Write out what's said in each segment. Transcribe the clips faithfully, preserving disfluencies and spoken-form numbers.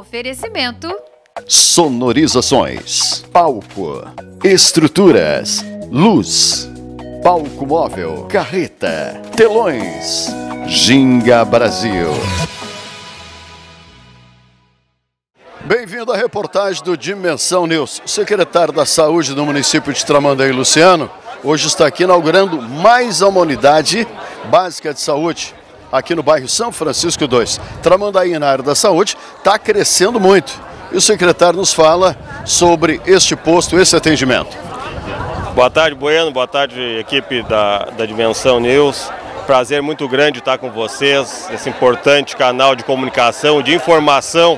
Oferecimento: sonorizações, palco, estruturas, luz, palco móvel, carreta, telões, Ginga Brasil. Bem-vindo à reportagem do Dimensão News. O secretário da Saúde do município de Tramandaí, Luciano, hoje está aqui inaugurando mais uma unidade básica de saúde aqui no bairro São Francisco dois. Tramandaí, na área da saúde, está crescendo muito. E o secretário nos fala sobre este posto, esse atendimento. Boa tarde, Bueno. Boa tarde, equipe da, da Dimensão News. Prazer muito grande estar com vocês, esse importante canal de comunicação, de informação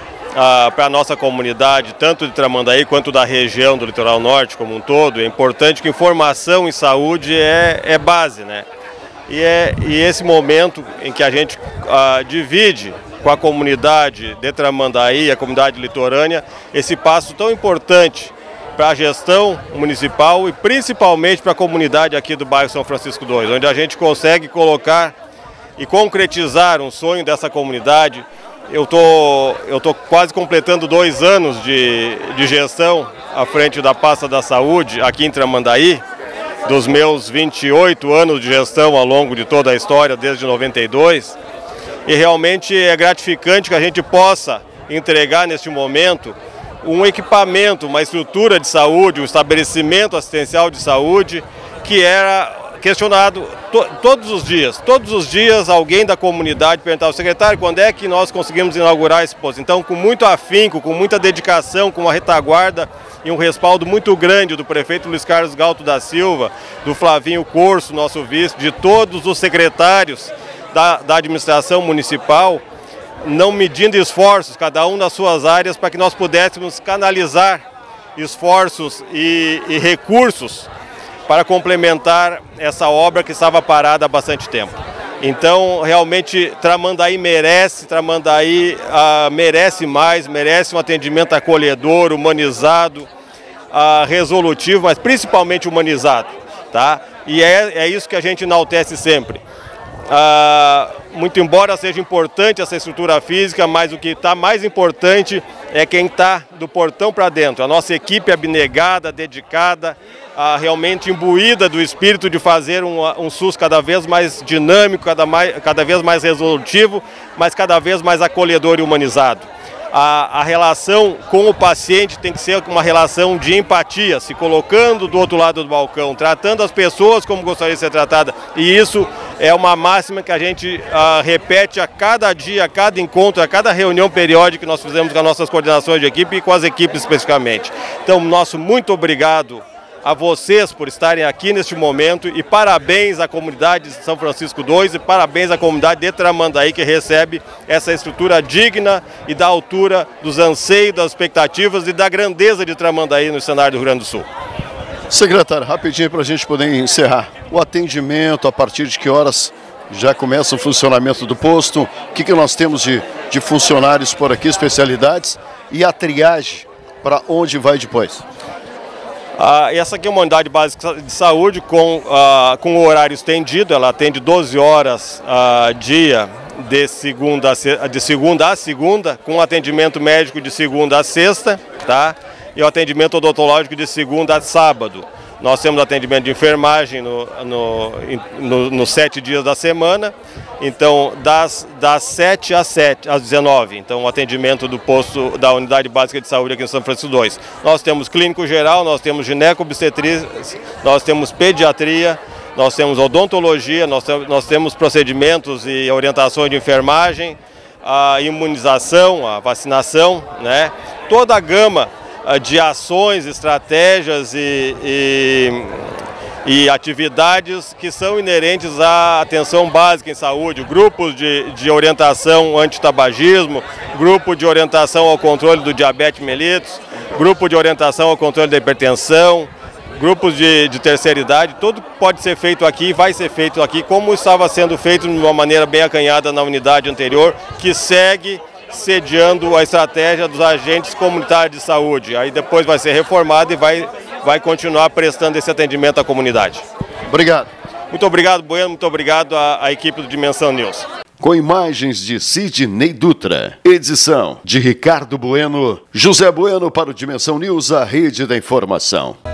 ah, para a nossa comunidade, tanto de Tramandaí quanto da região do Litoral Norte como um todo. É importante que informação em saúde é, é base, né? E, é, e esse momento em que a gente ah, divide com a comunidade de Tramandaí, a comunidade litorânea, esse passo tão importante para a gestão municipal e principalmente para a comunidade aqui do bairro São Francisco dois, onde a gente consegue colocar e concretizar um sonho dessa comunidade. Eu tô, eu tô quase completando dois anos de, de gestão à frente da pasta da saúde aqui em Tramandaí, dos meus vinte e oito anos de gestão ao longo de toda a história, desde noventa e dois. E realmente é gratificante que a gente possa entregar neste momento um equipamento, uma estrutura de saúde, um estabelecimento assistencial de saúde que era questionado to todos os dias. Todos os dias alguém da comunidade perguntava: secretário, quando é que nós conseguimos inaugurar esse posto? Então, com muito afinco, com muita dedicação, com uma retaguarda e um respaldo muito grande do prefeito Luiz Carlos Galto da Silva, do Flavinho Corso, nosso vice, de todos os secretários Da, da administração municipal, não medindo esforços, cada um nas suas áreas, para que nós pudéssemos canalizar esforços e, e recursos para complementar essa obra que estava parada há bastante tempo. Então, realmente, Tramandaí merece, Tramandaí ah, merece mais, merece um atendimento acolhedor, humanizado, ah, resolutivo, mas principalmente humanizado, tá? E é, é isso que a gente enaltece sempre. Ah, muito embora seja importante essa estrutura física, mas o que está mais importante é quem está do portão para dentro. A nossa equipe abnegada, dedicada, ah, realmente imbuída do espírito de fazer um, um SUS cada vez mais dinâmico, cada, mais, cada vez mais resolutivo, mas cada vez mais acolhedor e humanizado. A, a relação com o paciente tem que ser uma relação de empatia, se colocando do outro lado do balcão, tratando as pessoas como gostaria de ser tratada. E isso é uma máxima que a gente uh, repete a cada dia, a cada encontro, a cada reunião periódica que nós fizemos com as nossas coordenações de equipe e com as equipes especificamente. Então, nosso muito obrigado a vocês por estarem aqui neste momento e parabéns à comunidade de São Francisco dois e parabéns à comunidade de Tramandaí, que recebe essa estrutura digna e da altura dos anseios, das expectativas e da grandeza de Tramandaí no cenário do Rio Grande do Sul. Secretário, rapidinho para a gente poder encerrar. O atendimento, a partir de que horas já começa o funcionamento do posto? O que, que nós temos de, de funcionários por aqui, especialidades, e a triagem para onde vai depois? Ah, essa aqui é uma unidade básica de saúde com, ah, com o horário estendido. Ela atende doze horas a ah, dia de segunda, a, de segunda a segunda, com atendimento médico de segunda a sexta, tá? E o atendimento odontológico de segunda a sábado. Nós temos atendimento de enfermagem no, no, no, nos sete dias da semana, então das, das sete às sete, às dezenove. Então o atendimento do posto da Unidade Básica de Saúde aqui em São Francisco dois. Nós temos clínico geral, nós temos gineco-obstetrícia, nós temos pediatria, nós temos odontologia, nós, nós temos procedimentos e orientações de enfermagem, a imunização, a vacinação, né? Toda a gama de ações, estratégias e, e, e atividades que são inerentes à atenção básica em saúde, grupos de, de orientação anti-tabagismo, grupo de orientação ao controle do diabetes mellitus, grupo de orientação ao controle da hipertensão, grupos de, de terceira idade. Tudo pode ser feito aqui e vai ser feito aqui, como estava sendo feito de uma maneira bem acanhada na unidade anterior, que segue sediando a estratégia dos agentes comunitários de saúde. Aí depois vai ser reformado e vai, vai continuar prestando esse atendimento à comunidade. Obrigado. Muito obrigado, Bueno, muito obrigado à, à equipe do Dimensão News. com imagens de Sidney Dutra. Edição de Ricardo Bueno. José Bueno para o Dimensão News, a rede da informação.